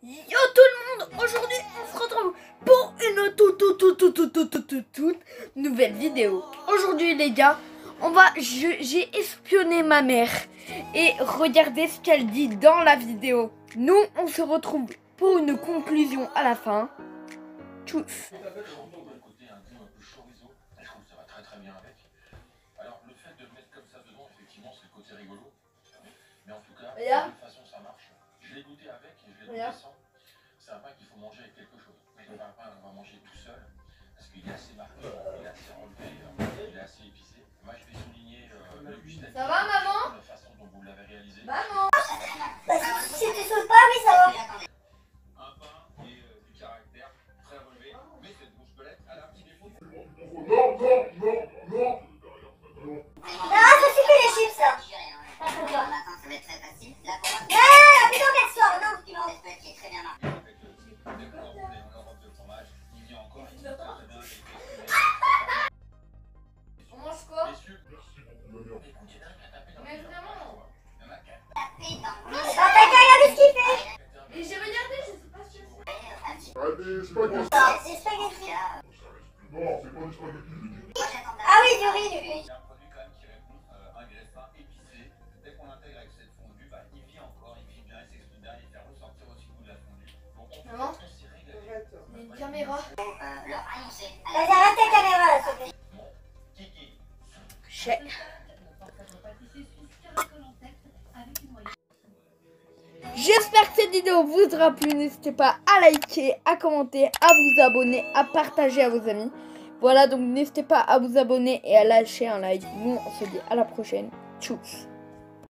Yo tout le monde, aujourd'hui on se retrouve pour une toute nouvelle vidéo. Aujourd'hui les gars, j'ai espionné ma mère et regardez ce qu'elle dit dans la vidéo. Nous on se retrouve pour une conclusion à la fin. Tchuss. Alors le fait de le mettre comme ça dedans, effectivement, c'est le côté rigolo. Mais en tout cas, de toute façon, ça marche. Je l'ai goûté avec et je l'ai goûté sans. C'est un pain qu'il faut manger avec quelque chose. Mais le pain, on va manger tout seul parce qu'il est assez marqué, il est assez relevé, il est assez épicé. Moi, je vais souligner le gustatif. Ça va maman? La façon dont vous l'avez réalisé. Maman. Si tu sautes pas, oui, ça va. Un pain et du caractère très relevé, mais cette bouche belette, elle a un petit défaut. Ah, ça suffit les chips, ça. Ça va être très facile. Là, pour moi, Ah, plutôt qu'elle sort, non. c'est une recette qui est très bien marquée. Dès qu'on enrobe de fromage, il vient encore, il est très très bien. On mange quoi? Messieurs, écoute, il y en a un qui a tapé dans le Mais mur. vraiment. Il y en a un qui a Bah, t'as qu'à regarder ce qu'il fait. Et j'ai regardé, je sais pas si C'est spaghetti. Non, c'est pas du spaghetti. Ah oui, du riz, du riz. Il y a un produit quand même qui répond un graissin épicé. Dès qu'on l'intègre avec cette fondue, bah, il vit encore, il vit bien, il s'exprime bien, il fait ressortir aussi le goût de la fondue. Donc Maman, on s'y régale. il y a une caméra. Leur annoncer. Vas-y, arrête ta caméra, là, s'il te plaît. Mon kiki. Chèque. J'espère que cette vidéo vous aura plu. N'hésitez pas à liker, à commenter, à vous abonner, à partager à vos amis. Voilà, donc n'hésitez pas à vous abonner et à lâcher un like. Nous, on se dit à la prochaine. Tchuss.